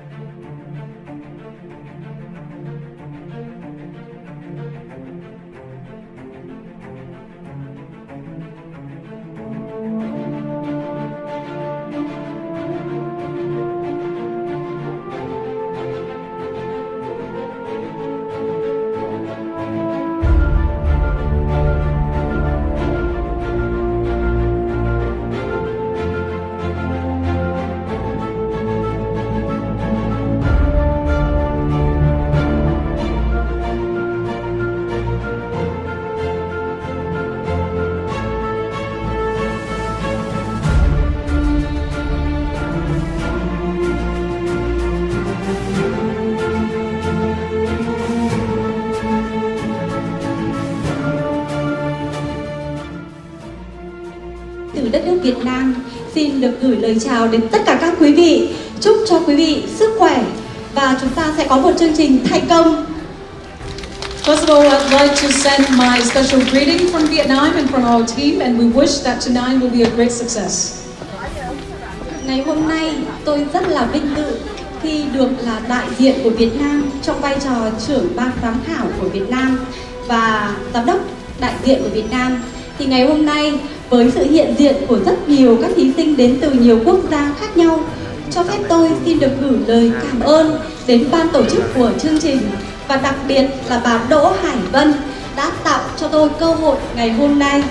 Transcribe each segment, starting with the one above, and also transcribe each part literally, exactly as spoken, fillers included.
Từ đất nước Việt Nam xin được gửi lời chào đến tất cả các quý vị. Chúc cho quý vị sức khỏe và chúng ta sẽ có một chương trình thành công. First of all, I'd like to send my special greeting from Vietnam and from our team, and we wish that tonight will be a great success. Ngày hôm nay tôi rất là vinh dự khi được là đại diện của Việt Nam trong vai trò trưởng ban giám khảo của Việt Nam và giám đốc đại diện của Việt Nam. Thì ngày hôm nay với sự hiện diện của rất nhiều các thí sinh đến từ nhiều quốc gia khác nhau, cho phép tôi xin được gửi lời cảm ơn đến ban tổ chức của chương trình và đặc biệt là bà Đỗ Hải Vân đã tạo cho tôi cơ hội ngày hôm nay.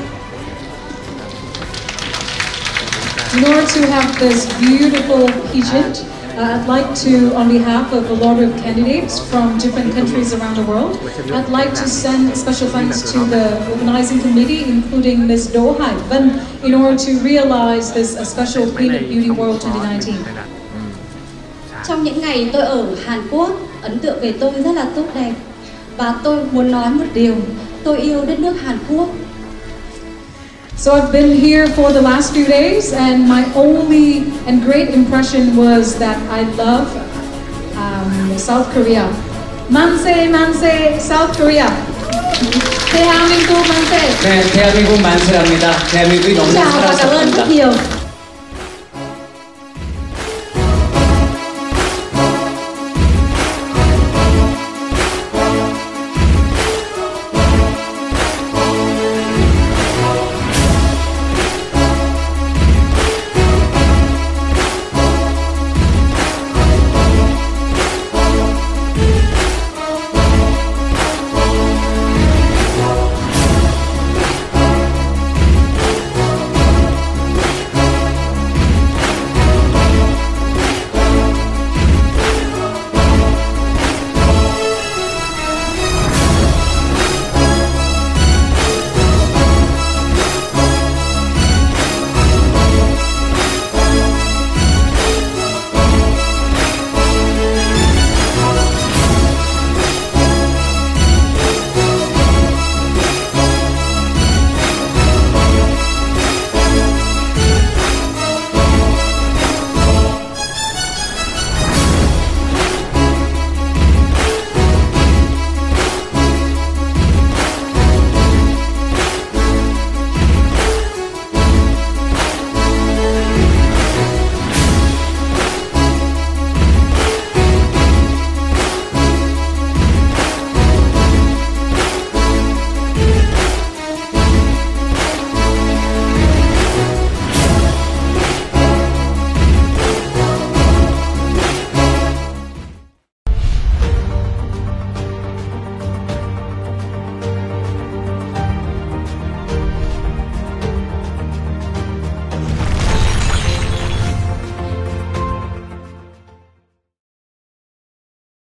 In order to have this beautiful pageant, uh, I'd like to, on behalf of a lot of candidates from different countries around the world, I'd like to send special thanks to the organizing committee, including Miz Đỗ Hải Vân, in order to realize this uh, special Queen of Beauty World twenty nineteen. Trong những ngày tôi ở Hàn Quốc, ấn tượng về tôi rất là tốt đẹp. Và tôi muốn nói một điều, tôi yêu đất nước Hàn Quốc. So I've been here for the last few days, and my only and great impression was that I love um, South Korea. 만세 만세 South Korea. 대한민국 만세. 네, 대한민국 만세합니다. 대한민국이 너무 Chào và cảm ơn rất 사랑스럽습니다. nhiều.